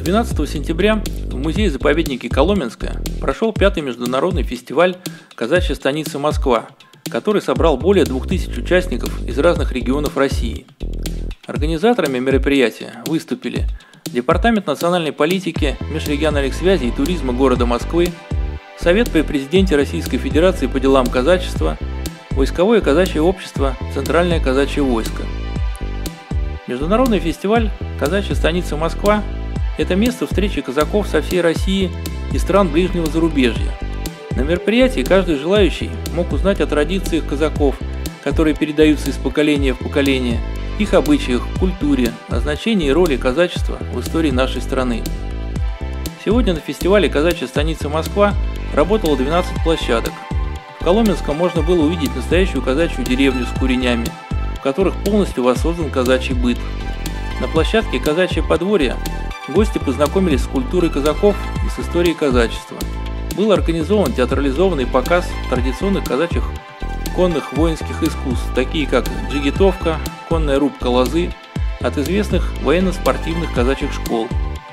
12 сентября в музее-заповеднике Коломенское прошел 5-й международный фестиваль «Казачья станица Москва», который собрал более 2000 участников из разных регионов России. Организаторами мероприятия выступили Департамент национальной политики, межрегиональных связей и туризма города Москвы, Совет при президенте Российской Федерации по делам казачества, Войсковое казачье общество, Центральное казачье войско. Международный фестиваль «Казачья станица Москва» – это место встречи казаков со всей России и стран ближнего зарубежья. На мероприятии каждый желающий мог узнать о традициях казаков, которые передаются из поколения в поколение, их обычаях, культуре, о значении и роли казачества в истории нашей страны. Сегодня на фестивале «Казачья станица Москва» работало 12 площадок. В Коломенском можно было увидеть настоящую казачью деревню с куренями, в которых полностью воссоздан казачий быт. На площадке «Казачье подворье» гости познакомились с культурой казаков и с историей казачества. Был организован театрализованный показ традиционных казачьих конных воинских искусств, такие как джигитовка, конная рубка лозы, от известных военно-спортивных казачьих школ.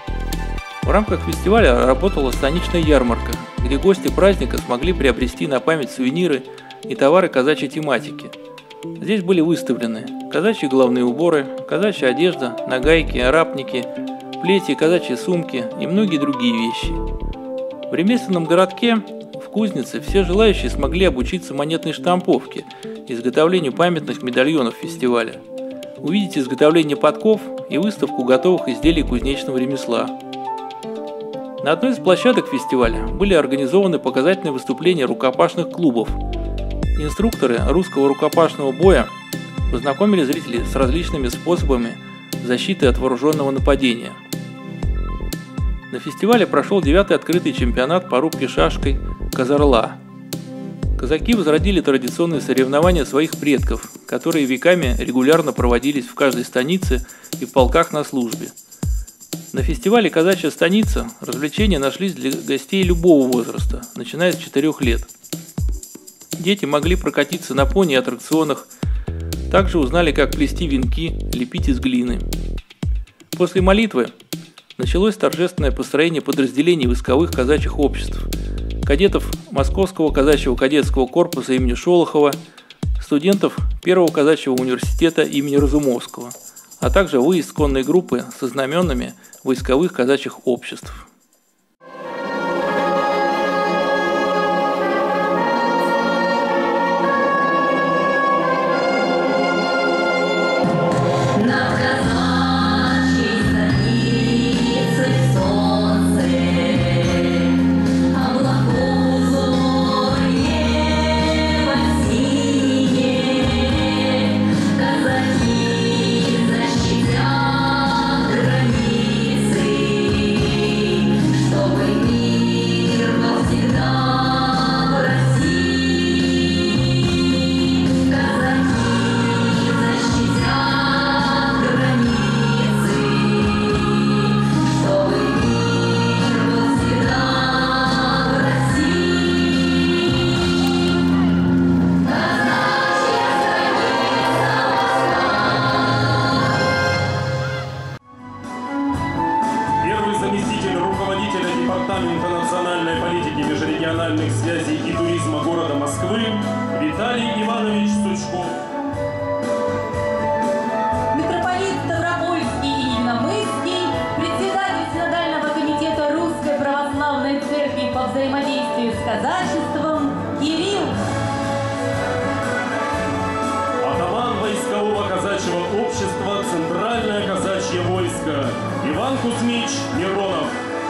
В рамках фестиваля работала станичная ярмарка, где гости праздника смогли приобрести на память сувениры и товары казачьей тематики. Здесь были выставлены казачьи головные уборы, казачья одежда, нагайки, арапники, плети, казачьи сумки и многие другие вещи. В ремесленном городке в Кузнице все желающие смогли обучиться монетной штамповке и изготовлению памятных медальонов фестиваля, увидеть изготовление подков и выставку готовых изделий кузнечного ремесла. На одной из площадок фестиваля были организованы показательные выступления рукопашных клубов. Инструкторы русского рукопашного боя познакомили зрителей с различными способами защиты от вооруженного нападения. На фестивале прошел 9-й открытый чемпионат по рубке шашкой «Казарла». Казаки возродили традиционные соревнования своих предков, которые веками регулярно проводились в каждой станице и в полках на службе. На фестивале «Казачья станица» развлечения нашлись для гостей любого возраста, начиная с 4 лет. Дети могли прокатиться на пони и аттракционах, также узнали, как плести венки, лепить из глины. После молитвы началось торжественное построение подразделений войсковых казачьих обществ, кадетов Московского казачьего кадетского корпуса имени Шолохова, студентов Первого казачьего университета имени Разумовского, а также выезд конной группы со знаменами войсковых казачьих обществ. Департамента национальной политики, межрегиональных связей и туризма города Москвы Виталий Иванович Сучков. Митрополит Ставропольский и Единомысский, председатель Синодального комитета Русской Православной Церкви по взаимодействию с казачеством Кирилл. Атаман войскового казачьего общества Центральное казачье войско Иван Кузьмич Миронов.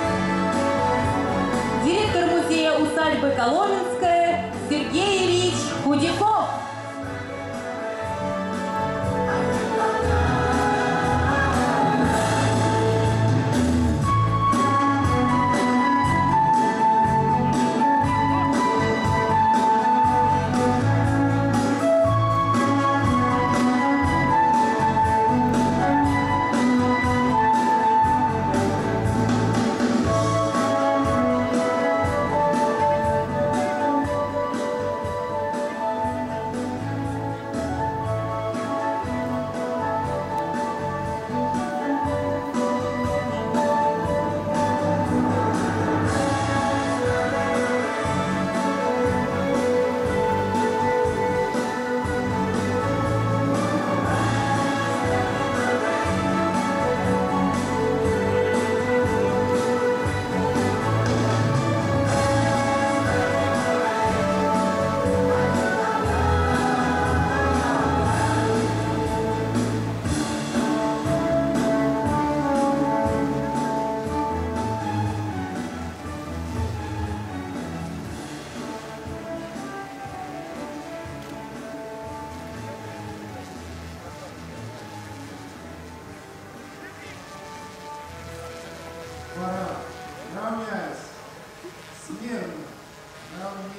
Директор музея усадьбы Коломенская Сергей Ильич Худяков.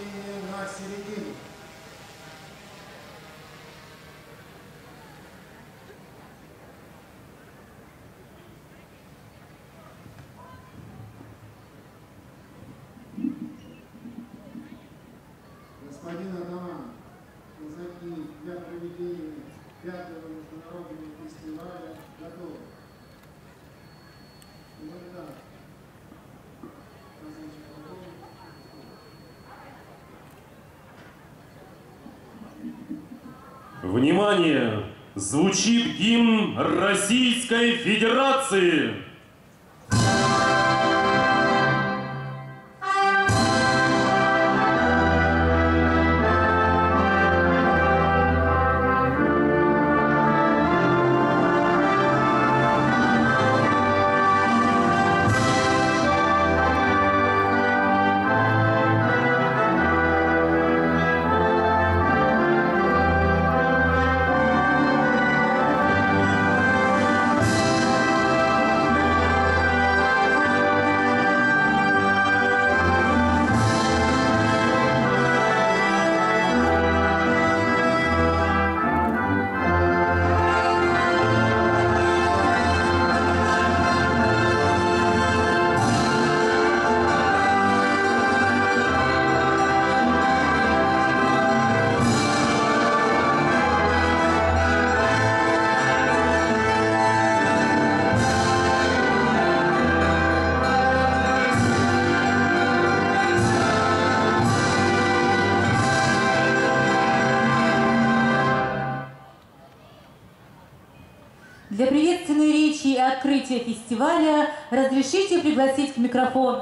нападение на середину. Господин атаман, казаки для проведения 5-го международного фестиваля готовы. Внимание! Звучит гимн Российской Федерации! Для приветственной речи и открытия фестиваля разрешите пригласить к микрофону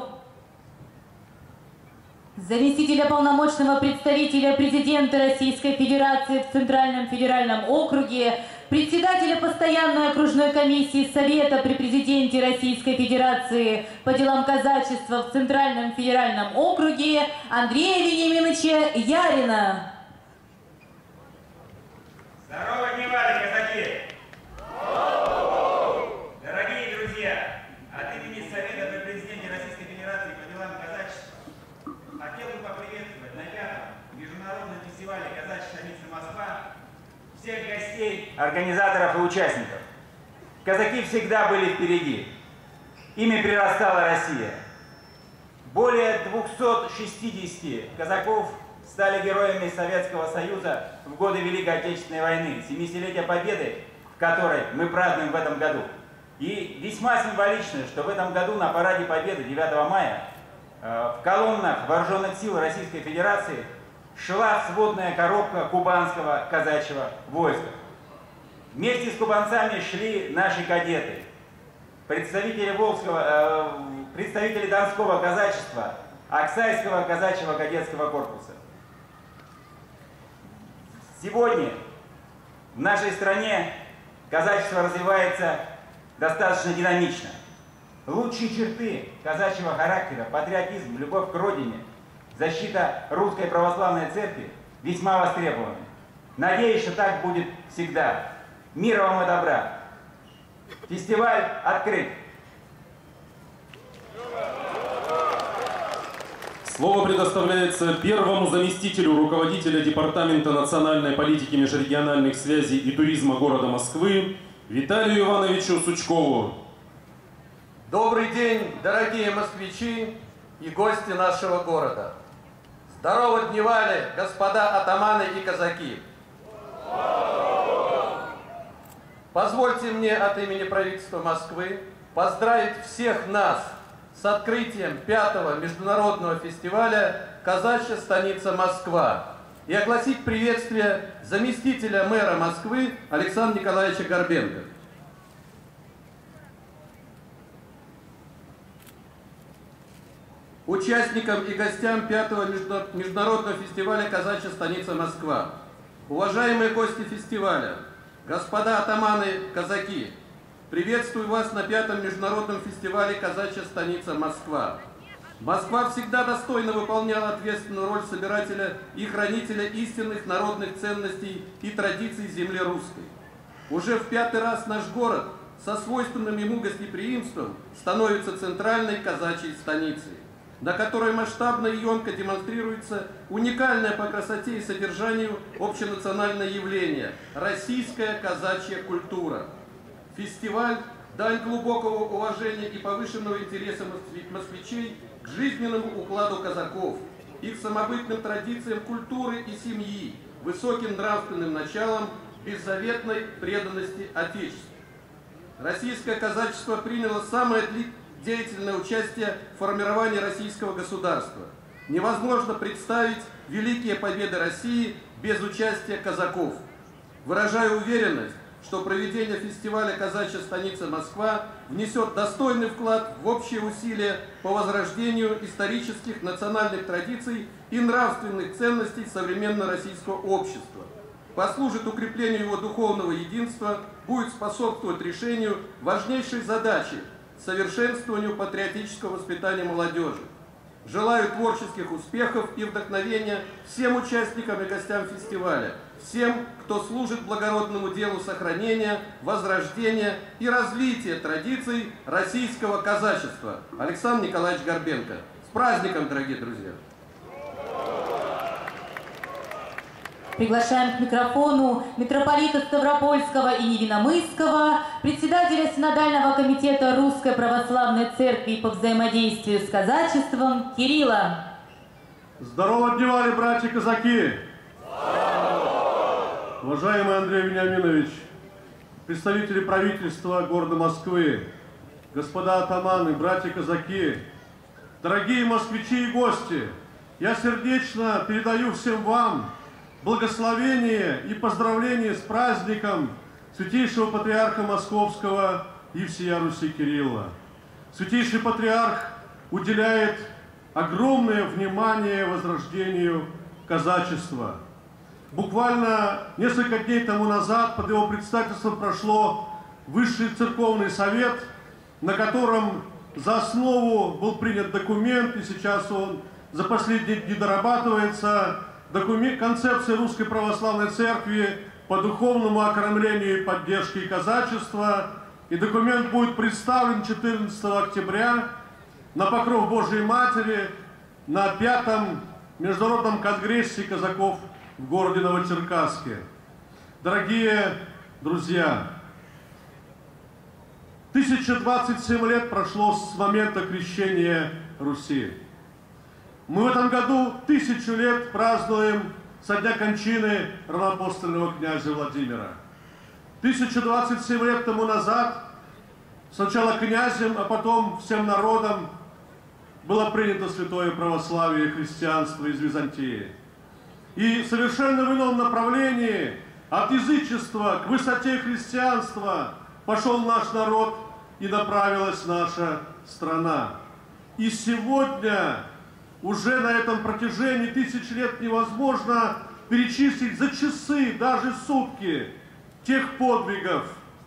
заместителя полномочного представителя президента Российской Федерации в Центральном федеральном округе, председателя постоянной окружной комиссии Совета при президенте Российской Федерации по делам казачества в Центральном федеральном округе Андрея Вениаминовича Ярина. Здорово, дневали, казаки! Дорогие друзья, от имени Совета при президенте Российской Федерации по делам казачества хотел бы поприветствовать на 5-м международном фестивале «Казачья станица Москва» всех гостей, организаторов и участников. Казаки всегда были впереди. Ими прирастала Россия. Более 260 казаков стали героями Советского Союза в годы Великой Отечественной войны, 70-летия Победы, в которой мы празднуем в этом году. И весьма символично, что в этом году на параде Победы 9 мая в колоннах Вооруженных сил Российской Федерации шла сводная коробка кубанского казачьего войска. Вместе с кубанцами шли наши кадеты, представители Донского казачества, Аксайского казачьего кадетского корпуса. Сегодня в нашей стране казачество развивается достаточно динамично. Лучшие черты казачьего характера, патриотизм, любовь к родине, защита Русской Православной Церкви весьма востребованы. Надеюсь, что так будет всегда. Мира вам и добра. Фестиваль открыт. Слово предоставляется первому заместителю руководителя Департамента национальной политики, межрегиональных связей и туризма города Москвы Виталию Ивановичу Сучкову. Добрый день, дорогие москвичи и гости нашего города. Здорово дневали, господа атаманы и казаки. Позвольте мне от имени правительства Москвы поздравить всех нас с открытием 5-го международного фестиваля «Казачья станица Москва» и огласить приветствие заместителя мэра Москвы Александра Николаевича Горбенко. Участникам и гостям 5-го международного фестиваля «Казачья станица Москва». Уважаемые гости фестиваля, господа атаманы, казаки, приветствую вас на 5-м международном фестивале «Казачья станица Москва». Москва всегда достойно выполняла ответственную роль собирателя и хранителя истинных народных ценностей и традиций земли русской. Уже в 5-й раз наш город со свойственным ему гостеприимством становится центральной казачьей станицей. на которой масштабно и емко демонстрируется уникальное по красоте и содержанию общенациональное явление – российская казачья культура. Фестиваль – дань глубокого уважения и повышенного интереса москвичей к жизненному укладу казаков, их самобытным традициям культуры и семьи, высоким нравственным началам, беззаветной преданности Отечеству. Российское казачество приняло самое деятельное участие в формировании российского государства. Невозможно представить великие победы России без участия казаков. Выражаю уверенность, что проведение фестиваля «Казачья станица Москва» внесет достойный вклад в общие усилия по возрождению исторических национальных традиций и нравственных ценностей современного российского общества, послужит укреплению его духовного единства, будет способствовать решению важнейшей задачи – совершенствованию патриотического воспитания молодежи. Желаю творческих успехов и вдохновения всем участникам и гостям фестиваля, всем, кто служит благородному делу сохранения, возрождения и развития традиций российского казачества. Александр Николаевич Горбенко. С праздником, дорогие друзья! Приглашаем к микрофону митрополита Ставропольского и Невиномысского, председателя Синодального комитета Русской Православной Церкви по взаимодействию с казачеством Кирилла. Здорово дневали, братья-казаки! Уважаемый Андрей Вениаминович, представители правительства города Москвы, господа атаманы, братья-казаки, дорогие москвичи и гости, я сердечно передаю всем вам благословение и поздравление с праздником Святейшего Патриарха Московского и всея Руси Кирилла. Святейший Патриарх уделяет огромное внимание возрождению казачества. Буквально несколько дней тому назад под его председательством прошло Высший Церковный Совет, на котором за основу был принят документ, и сейчас он за последние дни дорабатывается, концепция Русской Православной Церкви по духовному окормлению и поддержке казачества. И документ будет представлен 14 октября на покров Божией Матери на 5-м Международном конгрессе казаков в городе Новочеркасске. Дорогие друзья, 1027 лет прошло с момента крещения Руси. Мы в этом году 1000 лет празднуем со дня кончины равноапостольного князя Владимира. 1027 лет тому назад сначала князем, а потом всем народом было принято святое православие и христианство из Византии. И совершенно в ином направлении, от язычества к высоте христианства, пошел наш народ и направилась наша страна. И сегодня уже на этом протяжении 1000 лет невозможно перечислить за часы, даже сутки, тех подвигов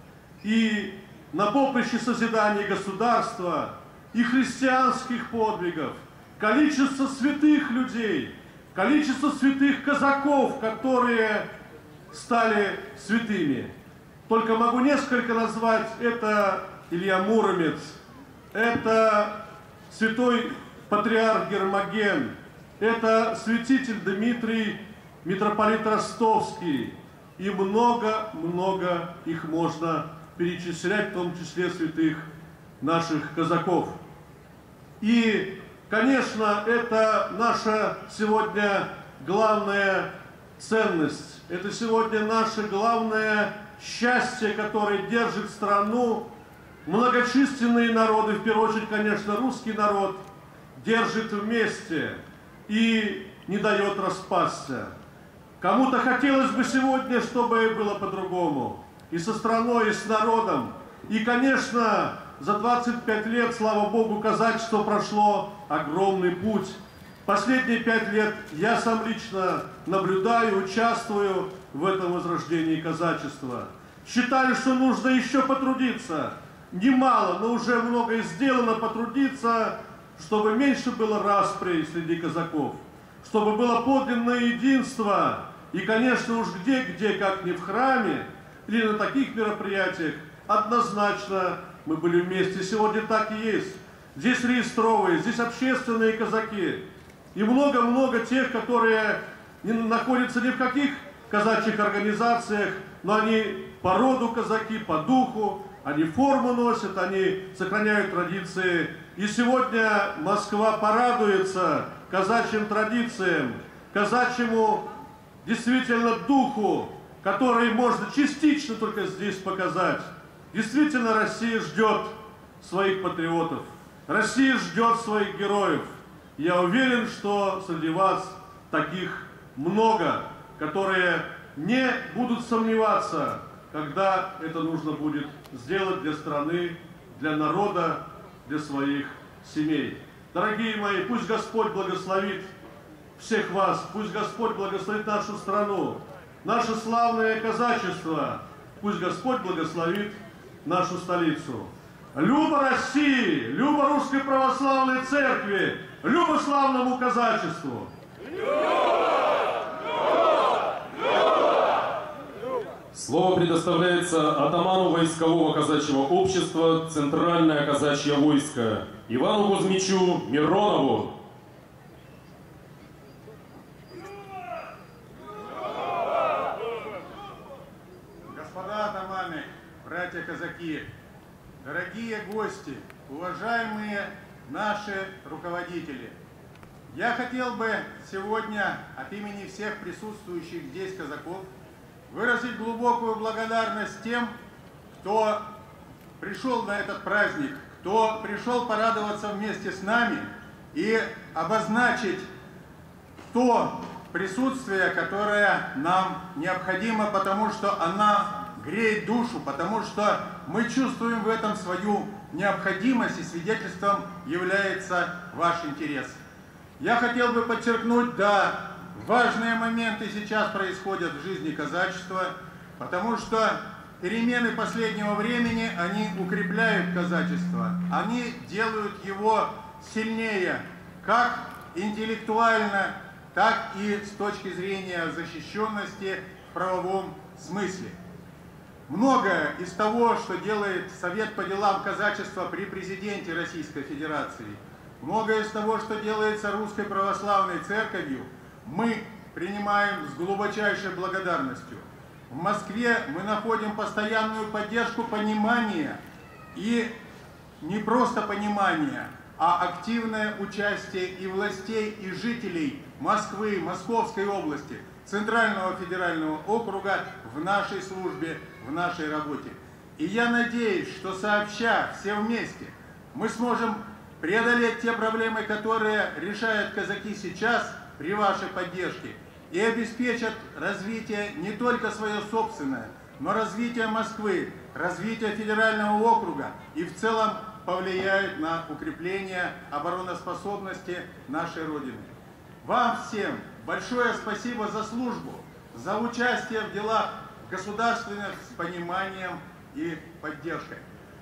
и на поприще созидания государства, и христианских подвигов, количество святых людей, количество святых казаков, которые стали святыми. Только могу несколько назвать. Это Илья Муромец, это святой патриарх Гермоген, это святитель Дмитрий, митрополит Ростовский, и много-много их можно перечислять, в том числе святых наших казаков. И, конечно, это наша сегодня главная ценность, это сегодня наше главное счастье, которое держит страну. Многочисленные народы, в первую очередь, конечно, русский народ, держит вместе и не дает распасться. Кому-то хотелось бы сегодня, чтобы было по-другому. И со страной, и с народом. И, конечно, за 25 лет, слава Богу, казачество прошло огромный путь. Последние 5 лет я сам лично наблюдаю, участвую в этом возрождении казачества. Считаю, что нужно еще потрудиться. Немало, но уже многое сделано, потрудиться, чтобы меньше было распри среди казаков, чтобы было подлинное единство. И, конечно, уж где, как не в храме или на таких мероприятиях, однозначно мы были вместе. Сегодня так и есть. здесь реестровые, здесь общественные казаки. И много-много тех, которые не находятся ни в каких казачьих организациях, но они по роду казаки, по духу, они форму носят, они сохраняют традиции. И сегодня Москва порадуется казачьим традициям, казачьему действительно духу, который можно частично только здесь показать. Действительно, Россия ждет своих патриотов, Россия ждет своих героев. Я уверен, что среди вас таких много, которые не будут сомневаться, когда это нужно будет сделать для страны, для народа, для своих семей. Дорогие мои, пусть Господь благословит всех вас, пусть Господь благословит нашу страну, наше славное казачество, пусть Господь благословит нашу столицу. Люба России, люба Русской Православной Церкви, люба славному казачеству! Слово предоставляется атаману войскового казачьего общества «Центральное казачье войско» Ивану Кузьмичу Миронову. Господа атаманы, братья-казаки, дорогие гости, уважаемые наши руководители, я хотел бы сегодня от имени всех присутствующих здесь казаков выразить глубокую благодарность тем, кто пришел на этот праздник, кто пришел порадоваться вместе с нами и обозначить то присутствие, которое нам необходимо, потому что она греет душу, потому что мы чувствуем в этом свою необходимость, и свидетельством является ваш интерес. Я хотел бы подчеркнуть, да, важные моменты сейчас происходят в жизни казачества, потому что перемены последнего времени, они укрепляют казачество, они делают его сильнее, как интеллектуально, так и с точки зрения защищенности в правовом смысле. Многое из того, что делает Совет по делам казачества при президенте Российской Федерации, многое из того, что делается Русской Православной Церковью, мы принимаем с глубочайшей благодарностью. В Москве мы находим постоянную поддержку, понимания, и не просто понимание, а активное участие и властей, и жителей Москвы, Московской области, Центрального федерального округа в нашей службе, в нашей работе. И я надеюсь, что сообща, все вместе, мы сможем преодолеть те проблемы, которые решают казаки сейчас при вашей поддержке, и обеспечат развитие не только свое собственное, но развитие Москвы, развитие федерального округа и в целом повлияют на укрепление обороноспособности нашей Родины. Вам всем большое спасибо за службу, за участие в делах государственных с пониманием и поддержкой.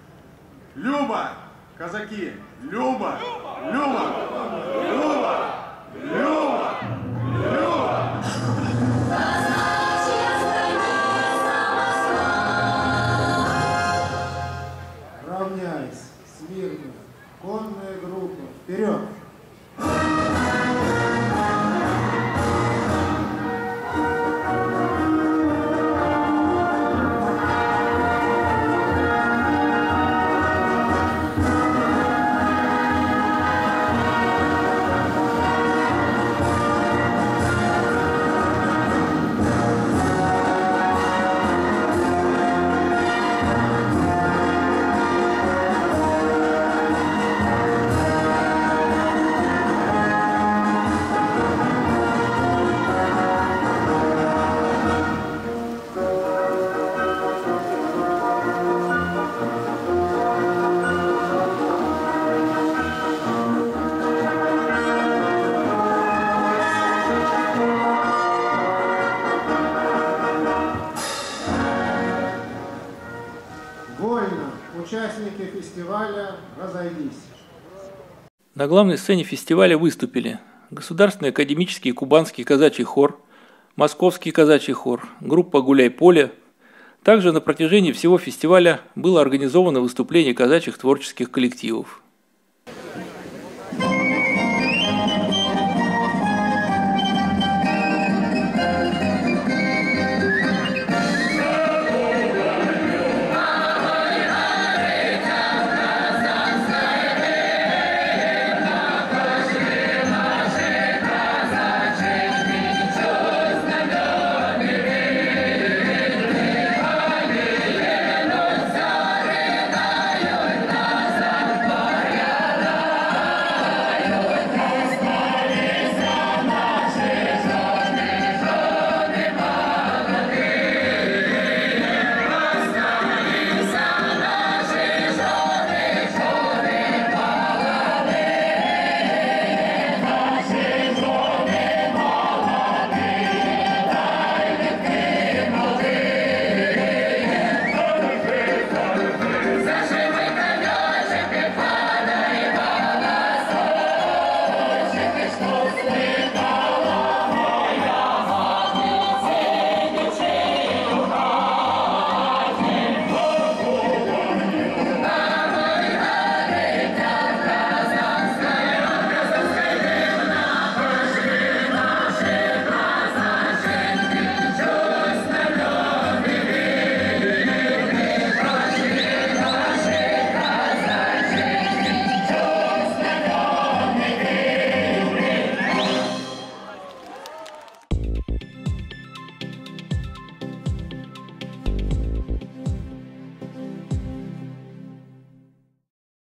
Люба, казаки! Люба! Люба! Люба! Люба! Люба! Равняйсь, смирно, конная группа, вперед! Участники фестиваля, разойдись. На главной сцене фестиваля выступили Государственный академический кубанский казачий хор, Московский казачий хор, группа «Гуляй поле». Также на протяжении всего фестиваля было организовано выступление казачьих творческих коллективов.